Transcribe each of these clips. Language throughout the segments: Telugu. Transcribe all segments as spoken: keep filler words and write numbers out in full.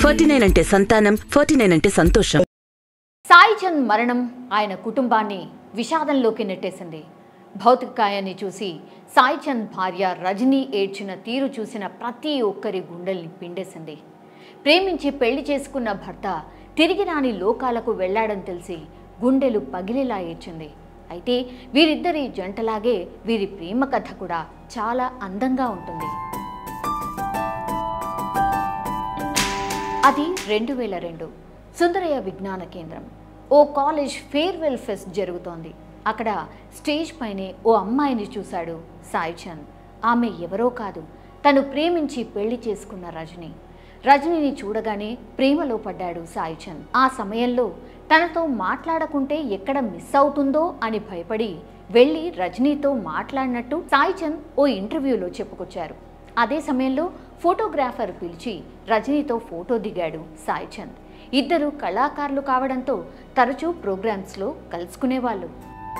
ఫార్టీ నైన్ అంటే సంతానం, ఫార్టీ నైన్ అంటే సంతోషం. సాయి చంద్ మరణం ఆయన కుటుంబాన్ని విషాదంలోకి నెట్టేసింది. భౌతిక కాయాన్ని చూసి సాయి చంద్ భార్య రజనీ ఏడ్చిన తీరు చూసిన ప్రతి ఒక్కరి గుండెల్ని పిండేసింది. ప్రేమించి పెళ్లి చేసుకున్న భర్త తిరిగి రాని లోకాలకు వెళ్లాడని తెలిసి గుండెలు పగిలేలా ఏడ్చింది. అయితే వీరిద్దరి జంటలాగే వీరి ప్రేమ కథ కూడా చాలా అందంగా ఉంటుంది. అది రెండు వేల రెండు సుందరయ్య విజ్ఞాన కేంద్రం. ఓ కాలేజ్ ఫేర్వెల్ ఫెస్ట్ జరుగుతోంది. అక్కడ స్టేజ్ పైనే ఓ అమ్మాయిని చూశాడు సాయి చంద్. ఆమె ఎవరో కాదు, తను ప్రేమించి పెళ్లి చేసుకున్న రజనీ. రజనీని చూడగానే ప్రేమలో పడ్డాడు సాయి చంద్. ఆ సమయంలో తనతో మాట్లాడకుంటే ఎక్కడ మిస్ అవుతుందో అని భయపడి వెళ్ళి రజనీతో మాట్లాడినట్టు సాయి చంద్ ఓ ఇంటర్వ్యూలో చెప్పుకొచ్చారు. అదే సమయంలో ఫోటోగ్రాఫర్ పిలిచి రజనీతో ఫోటో దిగాడు సాయి చంద్. ఇద్దరు కళాకారులు కావడంతో తరచూ ప్రోగ్రామ్స్లో కలుసుకునేవాళ్ళు.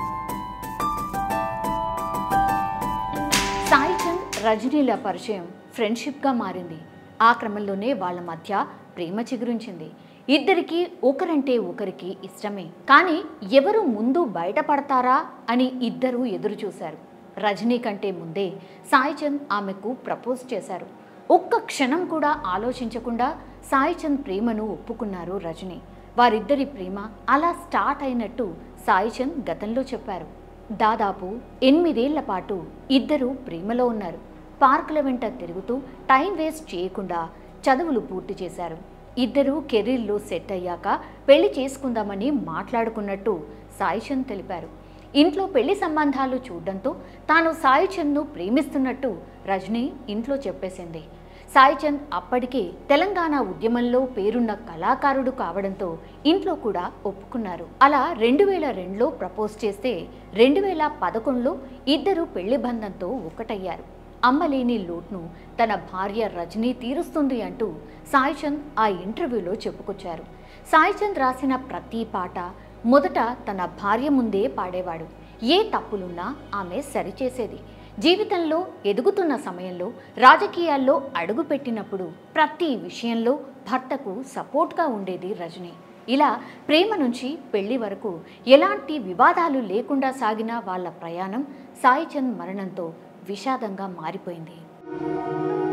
సాయి చంద్ రజనీల పరిచయం ఫ్రెండ్షిప్గా మారింది. ఆ క్రమంలోనే వాళ్ళ మధ్య ప్రేమ చిగురించింది. ఇద్దరికి ఒకరంటే ఒకరికి ఇష్టమే. కానీ ఎవరు ముందు బయటపడతారా అని ఇద్దరు ఎదురు చూశారు. రజనీ కంటే ముందే సాయి చంద్ ఆమెకు ప్రపోజ్ చేశారు. ఒక్క క్షణం కూడా ఆలోచించకుండా సాయి చంద్ ప్రేమను ఒప్పుకున్నారు రజనీ. వారిద్దరి ప్రేమ అలా స్టార్ట్ అయినట్టు సాయి చంద్ గతంలో చెప్పారు. దాదాపు ఎనిమిదేళ్ల పాటు ఇద్దరు ప్రేమలో ఉన్నారు. పార్కుల వెంట తిరుగుతూ టైం వేస్ట్ చేయకుండా చదువులు పూర్తి చేశారు. ఇద్దరు కెరీర్లో సెట్ అయ్యాక పెళ్లి చేసుకుందామని మాట్లాడుకున్నట్టు సాయి చంద్ తెలిపారు. ఇంట్లో పెళ్లి సంబంధాలు చూడడంతో తాను సాయి చంద్ను ప్రేమిస్తున్నట్టు రజనీ ఇంట్లో చెప్పేసింది. సాయి చంద్ అప్పటికే తెలంగాణ ఉద్యమంలో పేరున్న కళాకారుడు కావడంతో ఇంట్లో కూడా ఒప్పుకున్నారు. అలా రెండు వేల రెండులో ప్రపోజ్ చేస్తే రెండు వేల పదకొండులో ఇద్దరు పెళ్లి బంధంతో ఒకటయ్యారు. అమ్మలేని లోటును తన భార్య రజనీ తీరుస్తుంది అంటూ సాయి చంద్ ఆ ఇంటర్వ్యూలో చెప్పుకొచ్చారు. సాయి చంద్ రాసిన ప్రతి పాట మొదట తన భార్య ముందే పాడేవాడు. ఏ తప్పులున్నా ఆమె సరిచేసేది. జీవితంలో ఎదుగుతున్న సమయంలో రాజకీయాల్లో అడుగుపెట్టినప్పుడు ప్రతి విషయంలో భర్తకు సపోర్ట్గా ఉండేది రజనీ. ఇలా ప్రేమ నుంచి పెళ్లి వరకు ఎలాంటి వివాదాలు లేకుండా సాగిన వాళ్ళ ప్రయాణం సాయి చంద్ మరణంతో విషాదంగా మారిపోయింది.